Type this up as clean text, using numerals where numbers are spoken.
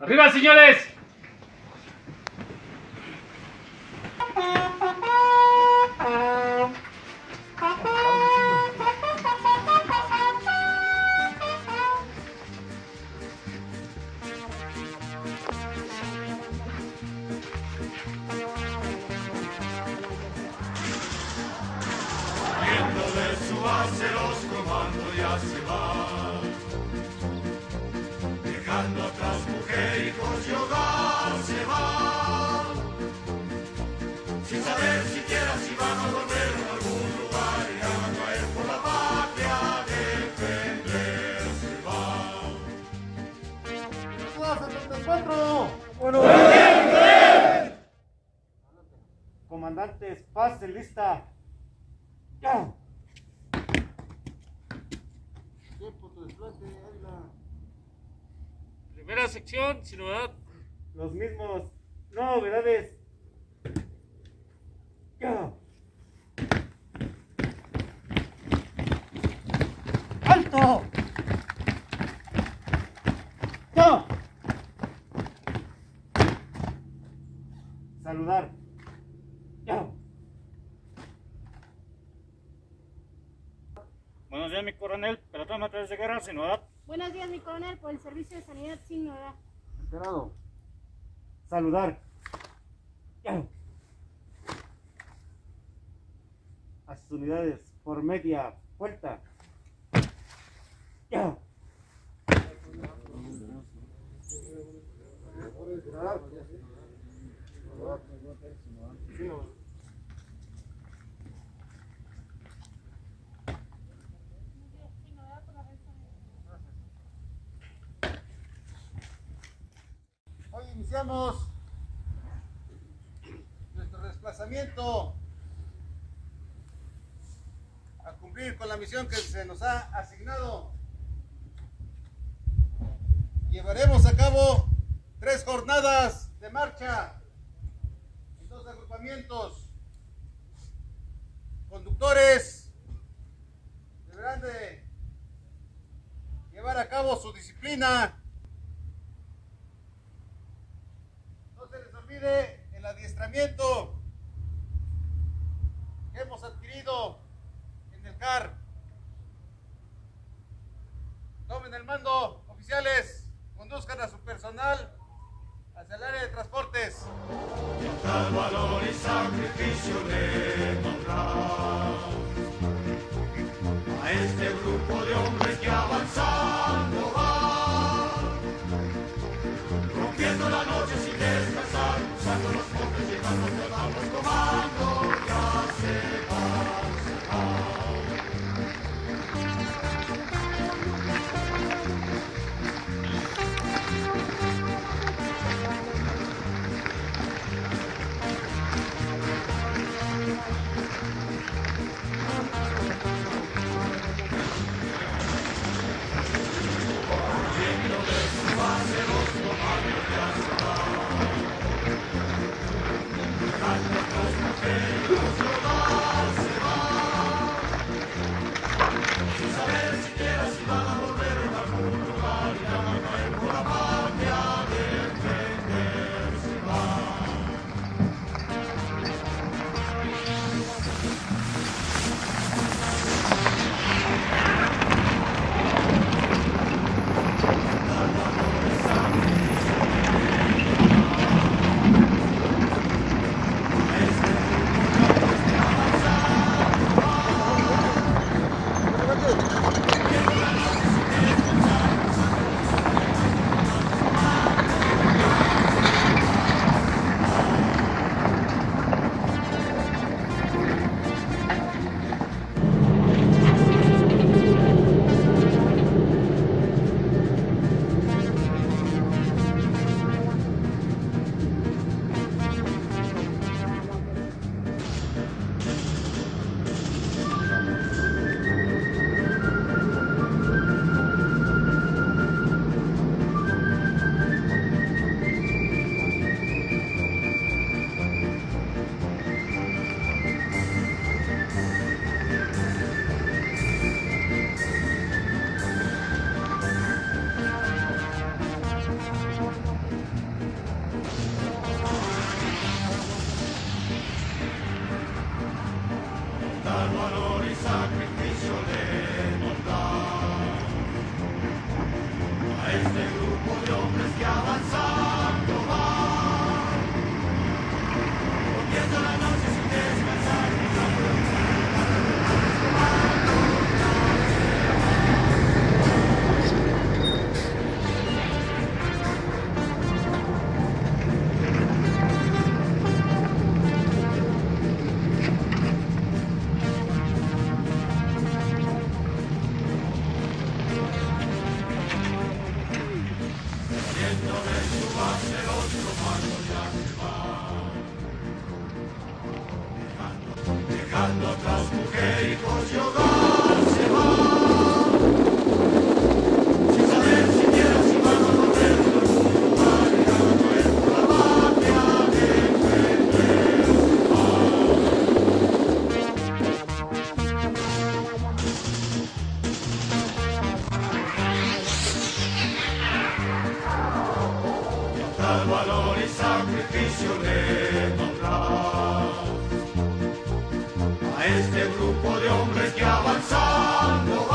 ¡Arriba, señores! Viendo de su base los comandos ya se van, dejando atrás mujer, hijos y hogar se van, sin saber siquiera si van a volver a algún lugar y a caer por la patria a defenderse van. Bueno, comandantes, pase lista. Ya. Tiempo tu desplante, Águila. Primera sección, sin novedad. Los mismos, no novedades. Ya. ¡Alto! ¡Ya! Saludar. ¡Ya! Buenos días, mi coronel. Pelotón materiales de guerra, sin novedad. Buenos días, mi coronel, por el servicio de sanidad sin novedad. Enterado. Saludar. Ya. A sus unidades por media vuelta. Ya. Hoy iniciamos nuestro desplazamiento a cumplir con la misión que se nos ha asignado. Llevaremos a cabo 3 jornadas de marcha en 2 agrupamientos. Conductores deberán de llevar a cabo su disciplina. No se les olvide el adiestramiento que hemos adquirido en el CAR. Tomen el mando, oficiales, conduzcan a su personal hacia el área de transportes. Tal valor y sacrificio le pondrá a este grupo de hombres que avanzando va, rompiendo la noche sin descansar, usando los montes, llegando los vamos comando, ya se va, se va. lealtad, valor y sacrificio le nombrar. A este grupo de hombres que avanzando